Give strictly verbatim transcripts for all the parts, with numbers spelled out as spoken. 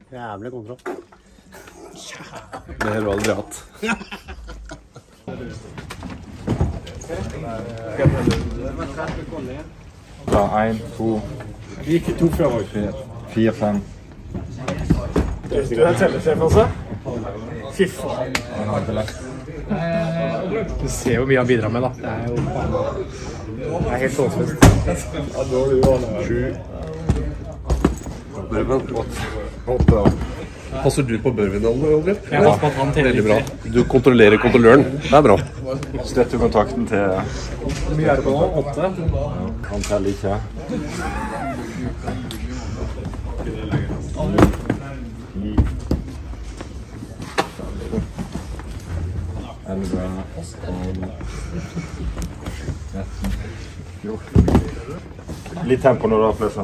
Jævlig kontroll. Det har du aldri hatt. Ja, en, to, Ikke to fra vår. fire, fem. Du er tellesjef også? Fy faen. Du ser jo mye han bidrar med da. Det er jo faen. Det er helt håpløst. Sju. Bourbon, åtte. Passer du på bourbonallen, Oliver? Jeg har på at han teller Veldig bra. Du kontrollerer kontrolløren. Det er bra. Støttekontakten til Hvor mye er det på nå? Åtte? han teller ikke. Ni. Elleve. Tolv. Tretten. Fjorten. Litt tempo når du har flest.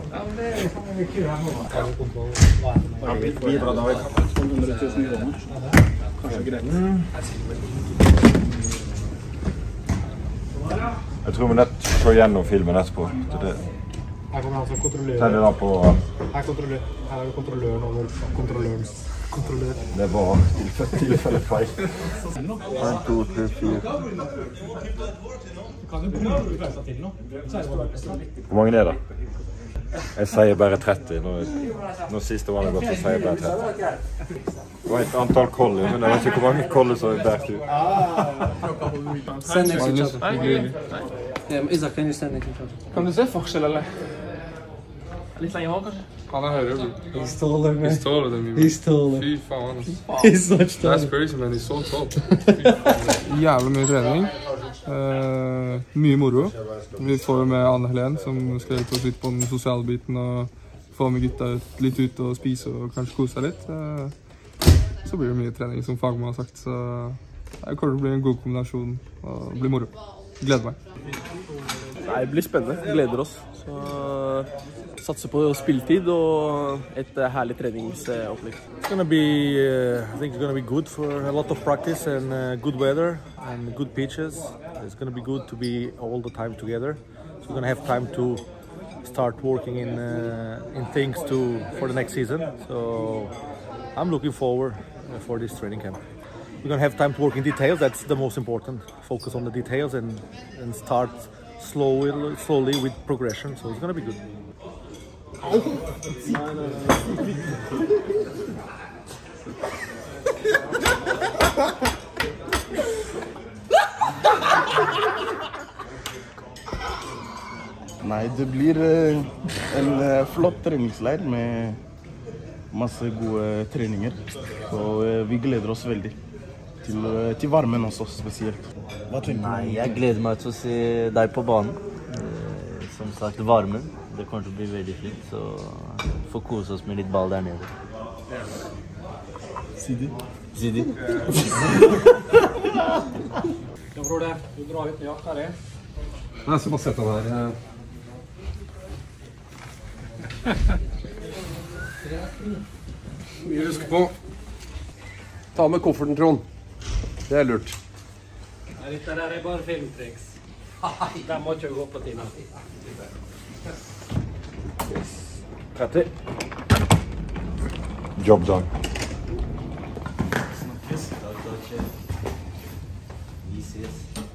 Bidra, David. hundre tusen kroner. Kanskje greit. Jeg tror vi nett ser gjennom filmen etterpå. Det Her kommer han som kontrollører. teller da på... Her, kontroller. Her er det kontrolløren over kontrolløren. Kontrollør. Det var tilfelle, tilfelle feil. En, to, tre, fire. Kan du bruke pausa til nå? Hvor mange er det? Jeg sier bare tretti. Når, når siste var det godt, så sier jeg bare tretti. Det var et antall kolli, men jeg vet ikke hvor mange kolli som er bært ut. Stand next to each other. Yeah, Isaac, can you stand next to each other? Kan du se forskjell, eller? Litt lenger hår, kanskje? Han er høyere. He's taller, man. He's taller than me. He's taller. Fy faen, ass. He's such taller. That's crazy, man. He's so tall. Fy faen. Jævlig mye trening. Uh, mye moro. Vi får jo med Anne Helen, som skal hjelpe oss litt på den sosiale biten, og få med gutta ut, litt ut og spise og kanskje kose seg litt. Uh, så blir det mye trening, som fagmann har sagt, så det kommer til å bli en god kombinasjon og bli moro. Gleder meg. Nei, det blir spennende. Vi gleder oss. Så satser på spilletid og et herlig treningsopplegg. It's going to be, uh, I think it's going to be good for a lot of practice and uh, good weather and good pitches. It's going to be good to be all the time together. So we're going to have time to start working in uh, in things to for the next season. So I'm looking forward uh, for this training camp. We're going to have time to work in details. That's the most important. Focus on the details and and start slowly slowly with progression. So it's going to be good. Nei, det blir en flott treningsleir med masse gode treninger. Så vi gleder oss veldig til, til varmen også spesielt. Nei, jeg gleder meg til å se deg på banen. Som sagt, varmen. Det kommer til å bli veldig fint, så får kose oss med litt ball der nede. Sidi. Sidi. Ja, bror det. Du drar ut, ja, hva er det? Nei, så bare sett han her. Vi husker på. Ta med kofferten, Trond. Det er lurt. Dette der er bare filmtriks. Der må ikke gå på tiden. tretti. Job done. Snakkes. Takk, takk, sjef. Vi ses.